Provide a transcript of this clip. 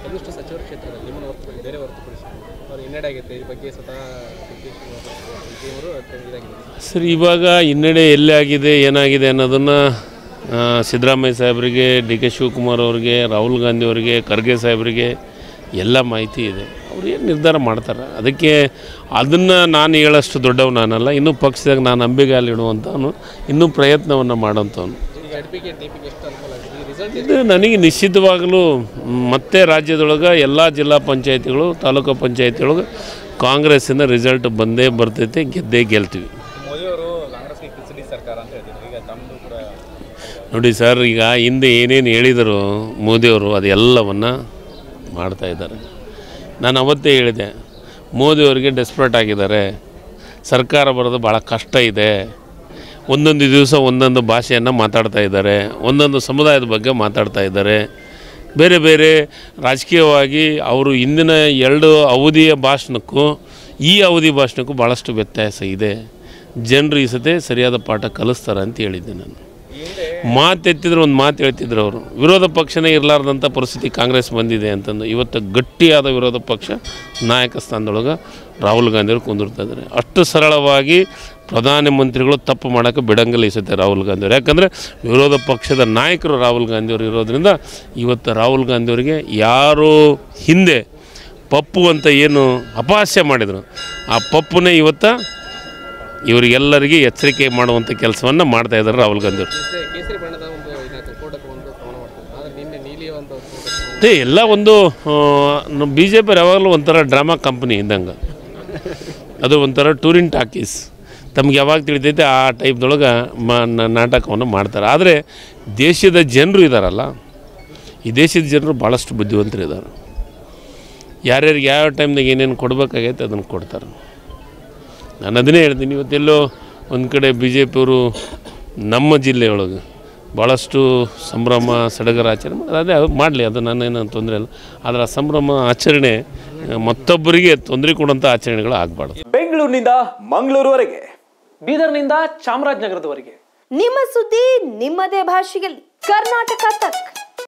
ಒಂದಿಷ್ಟು ಸಚಿವರ ಕ್ಷೇತ್ರದಲ್ಲಿ ನಿಮ್ಮನ್ನು ಹೊರತುಪಡಿಸಿ ಬೇರೆ ಹೊರತುಪಡಿಸಿ ಅವರು ಹಿನ್ನಡೆ ಆಗುತ್ತೆ ಈ ಬಗ್ಗೆ ಸ್ವತಃ ಇದಾಗಿದೆ ಸರ್. ಇವಾಗ ಹಿನ್ನಡೆ ಎಲ್ಲಿ ಆಗಿದೆ ಏನಾಗಿದೆ ಅನ್ನೋದನ್ನು ಸಿದ್ದರಾಮಯ್ಯ ಸಾಹೇಬರಿಗೆ, ಡಿ ಕೆ ಶಿವಕುಮಾರ್ ಅವರಿಗೆ, ರಾಹುಲ್ ಗಾಂಧಿ ಅವರಿಗೆ, ಖರ್ಗೆ ಸಾಹೇಬರಿಗೆ ಎಲ್ಲ ಮಾಹಿತಿ ಇದೆ. ಅವ್ರು ಏನು ನಿರ್ಧಾರ ಮಾಡ್ತಾರೆ ಅದಕ್ಕೆ ಅದನ್ನು ನಾನು ಹೇಳೋಷ್ಟು ದೊಡ್ಡವು ನಾನಲ್ಲ. ಇನ್ನೂ ಪಕ್ಷದಾಗ ನಾನು ಅಂಬೆಗಾಲಿಡುವಂಥವನು, ಇನ್ನೂ ಪ್ರಯತ್ನವನ್ನು ಮಾಡೋಂಥವನು. ಇದು ನನಗೆ ನಿಶ್ಚಿತವಾಗಲೂ ಮತ್ತೆ ರಾಜ್ಯದೊಳಗೆ ಎಲ್ಲ ಜಿಲ್ಲಾ ಪಂಚಾಯತಿಗಳು, ತಾಲೂಕು ಪಂಚಾಯತಿಯೊಳಗೆ ಕಾಂಗ್ರೆಸ್ಸಿನ ರಿಸಲ್ಟ್ ಬಂದೇ ಬರ್ತೈತೆ, ಗೆದ್ದೇ ಗೆಲ್ತೀವಿ. ನೋಡಿ ಸರ್, ಈಗ ಹಿಂದೆ ಏನೇನು ಹೇಳಿದರು ಮೋದಿಯವರು ಅದೆಲ್ಲವನ್ನು ಮಾಡ್ತಾಯಿದ್ದಾರೆ. ನಾನು ಅವತ್ತೇ ಹೇಳಿದೆ, ಮೋದಿಯವರಿಗೆ ಡೆಸ್ಪ್ರೇಟ್ ಆಗಿದ್ದಾರೆ, ಸರ್ಕಾರ ಬರೋದು ಭಾಳ ಕಷ್ಟ ಇದೆ, ಒಂದೊಂದು ದಿವಸ ಒಂದೊಂದು ಭಾಷೆಯನ್ನು ಮಾತಾಡ್ತಾ ಇದ್ದಾರೆ, ಒಂದೊಂದು ಸಮುದಾಯದ ಬಗ್ಗೆ ಮಾತಾಡ್ತಾ ಇದ್ದಾರೆ. ಬೇರೆ ಬೇರೆ ರಾಜಕೀಯವಾಗಿ ಅವರು ಹಿಂದಿನ 2 ಅವಧಿಯ ಭಾಷಣಕ್ಕೂ ಈ ಅವಧಿ ಭಾಷಣಕ್ಕೂ ಭಾಳಷ್ಟು ವ್ಯತ್ಯಾಸ ಇದೆ. ಜನರು ಈ ಸತೆ ಸರಿಯಾದ ಪಾಠ ಕಲಿಸ್ತಾರೆ ಅಂತ ಹೇಳಿದ್ದೆ ನಾನು. ಮಾತೆತ್ತಿದ್ರು ಒಂದು ಮಾತು ಹೇಳ್ತಿದ್ರು ಅವರು, ವಿರೋಧ ಪಕ್ಷನೇ ಇರಲಾರ್ದಂಥ ಪರಿಸ್ಥಿತಿ ಕಾಂಗ್ರೆಸ್ ಬಂದಿದೆ ಅಂತಂದು. ಇವತ್ತು ಗಟ್ಟಿಯಾದ ವಿರೋಧ ಪಕ್ಷ ನಾಯಕ ಸ್ಥಾನದೊಳಗೆ ರಾಹುಲ್ ಗಾಂಧಿಯವರು ಕುಂದಿರ್ತಾ ಇದ್ದಾರೆ. ಅಷ್ಟು ಸರಳವಾಗಿ ಪ್ರಧಾನಮಂತ್ರಿಗಳು ತಪ್ಪು ಮಾಡೋಕ್ಕೆ ಬಿಡಂಗಿಲ್ಲ ಈ ಸತೆ ರಾಹುಲ್ ಗಾಂಧಿಯವರು. ಯಾಕಂದರೆ ವಿರೋಧ ಪಕ್ಷದ ನಾಯಕರು ರಾಹುಲ್ ಗಾಂಧಿಯವರು ಇರೋದ್ರಿಂದ ಇವತ್ತು ರಾಹುಲ್ ಗಾಂಧಿಯವರಿಗೆ ಯಾರು ಹಿಂದೆ ಪಪ್ಪು ಅಂತ ಏನು ಅಪಹಾಸ್ಯ ಮಾಡಿದರು, ಆ ಪಪ್ಪುನೇ ಇವತ್ತು ಇವರಿಗೆಲ್ಲರಿಗೆ ಎಚ್ಚರಿಕೆ ಮಾಡುವಂಥ ಕೆಲಸವನ್ನು ಮಾಡ್ತಾಯಿದ್ದಾರೆ ರಾಹುಲ್ ಗಾಂಧಿಯವರು. ಎಲ್ಲ ಒಂದು ಬಿ ಜೆ ಪಿ ಯಾವಾಗಲೂ ಒಂಥರ ಡ್ರಾಮಾ ಕಂಪ್ನಿ ಇದ್ದಂಗೆ, ಅದು ಒಂಥರ ಟೂರಿಂಗ್ ಟಾಕೀಸ್. ತಮ್ಗೆ ಯಾವಾಗ ತಿಳಿತೈತೆ ಆ ಟೈಪ್ದೊಳಗೆ ನಾಟಕವನ್ನು ಮಾಡ್ತಾರೆ. ಆದರೆ ದೇಶದ ಜನರು ಇದ್ದಾರಲ್ಲ, ಈ ದೇಶದ ಜನರು ಭಾಳಷ್ಟು ಬುದ್ಧಿವಂತರು ಇದ್ದಾರೆ. ಯಾರ್ಯಾರಿಗೆ ಯಾವ ಟೈಮ್ದಾಗ ಏನೇನು ಕೊಡಬೇಕಾಗೈತೆ ಅದನ್ನು ಕೊಡ್ತಾರೆ. ನಾನು ಅದನ್ನೇ ಹೇಳ್ತೀನಿ. ಇವತ್ತೆಲ್ಲೋ ಒಂದು ಕಡೆ ಬಿ ಜೆ ಪಿಯವರು ನಮ್ಮ ಜಿಲ್ಲೆಯೊಳಗೆ ಭಾಳಷ್ಟು ಸಂಭ್ರಮ ಸಡಗರ ಆಚರಣೆ ಮಾಡಿ, ಅದೇ ಮಾಡಲಿ, ಅದು ನಾನೇನು ತೊಂದರೆ ಇಲ್ಲ. ಆದರೆ ಆ ಸಂಭ್ರಮ ಆಚರಣೆ ಮತ್ತೊಬ್ಬರಿಗೆ ತೊಂದರೆ ಕೊಡುವಂಥ ಆಚರಣೆಗಳು ಆಗಬಾರ್ದು. ಬೆಂಗಳೂರಿನಿಂದ ಮಂಗಳೂರುವರೆಗೆ, ಬೀದರ್ನಿಂದ ಚಾಮರಾಜನಗರದವರೆಗೆ ನಿಮ್ಮ ಸುದ್ದಿ ನಿಮ್ಮದೇ ಭಾಷೆಯಲ್ಲಿ ಕರ್ನಾಟಕ ತಕ್.